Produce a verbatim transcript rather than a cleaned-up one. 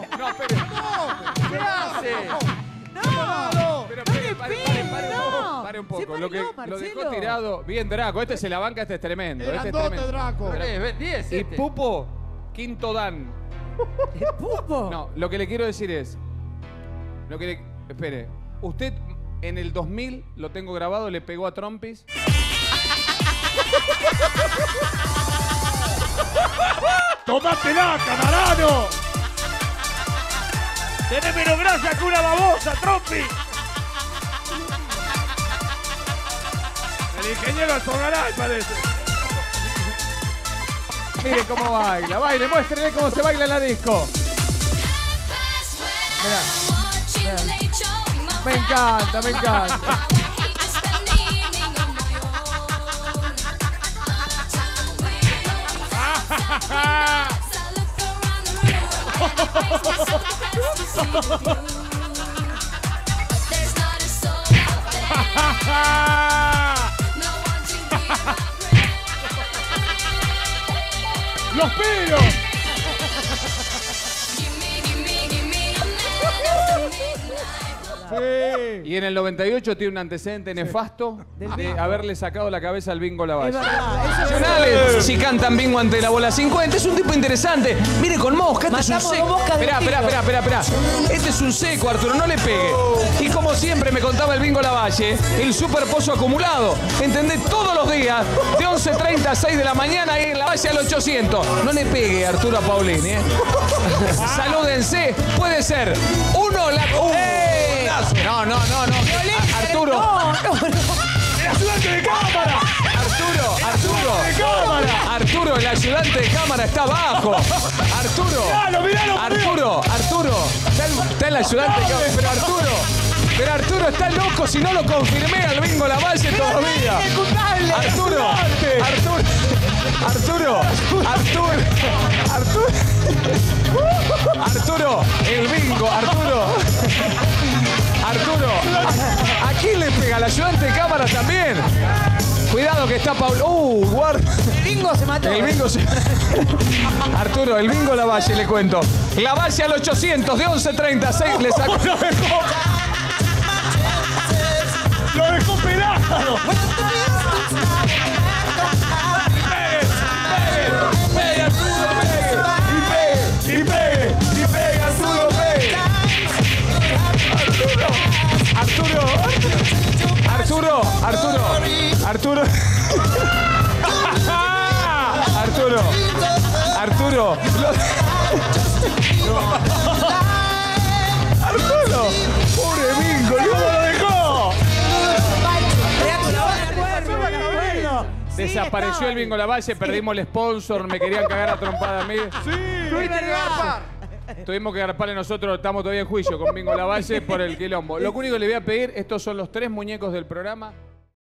no, espere. No, ¿Qué hace? no, no. Pero No pare, le pare, pegue, pare, pare un no. poco. Pare un Se poco. paró, Lo, que, lo Marcelo. dejó tirado. Bien, Draco. Este se la banca, este es tremendo. Este es Grandote, tremendo. Draco. Pero- diez, Y este. Pupo, quinto dan. ¿El pupo? No, lo que le quiero decir es. Lo que le. Espere. Usted en el dos mil, lo tengo grabado, le pegó a Trompis. ¡Tomátela, camarano! ¡Tenés menos grasa que una babosa, Trompi! El ingeniero Alfogaray parece. Mire cómo baila. Baile, muéstrele cómo se baila en la disco. Mirá. Me encanta, me encanta. ¡Los pelos! Y en el noventa y ocho tiene un antecedente nefasto de haberle sacado la cabeza al Bingo Lavalle. Es verdad, eso es Nacionales, si cantan bingo ante la bola cincuenta, es un tipo interesante. Mire con mosca, este es un Matamos seco. dos moscas de Esperá, un esperá, tiro. esperá, esperá, esperá. Este es un seco, Arturo, no le pegue. Y como siempre me contaba el Bingo Lavalle, el super pozo acumulado. ¿Entendés? Todos los días, de once treinta a seis de la mañana, ahí en la Valle al ochocientos. No le pegue, Arturo, a Paulini, ¿eh? Salúdense, puede ser. Uno, la... ¡Uh! No, no, no, no. A- Arturo. No, no, no. ¡El ayudante de cámara! Arturo, Arturo. ¡De cámara! Arturo, el ayudante de cámara está abajo. Arturo. ¡Miralo, miralo! Arturo, Arturo. Está el, está el ayudante de cámara. Pero Arturo. Pero Arturo está loco si no lo confirmé al Bingo Lavalle todavía. Ejecutable. Arturo. Arturo. Arturo. Arturo. Arturo. Arturo. El bingo. Arturo. Arturo. ¿A, a quién le pega? ¿Al ayudante de cámara también? Cuidado que está Pablo. Uh, guarda. El bingo se mató. El bingo se... Arturo, el bingo Lavalle, le cuento. Lavalle al ochocientos de once treinta a seis le sacó. ¡Lo dejó! ¡Lo dejó pelado! ¡Pegue, Arturo, pegue! ¡Y pegue! ¡Y pegue, Arturo, pegue! Arturo, Arturo, Arturo, Arturo, Arturo, Arturo, Arturo, pobre bingo, ¿cómo lo dejó? Desapareció el Bingo Lavalle, perdimos el sponsor, me querían cagar a trompada a mí. Tuviste que garpar. Tuvimos que garparle nosotros, estamos todavía en juicio con Bingo Lavalle por el quilombo. Lo único que le voy a pedir, estos son los tres muñecos del programa.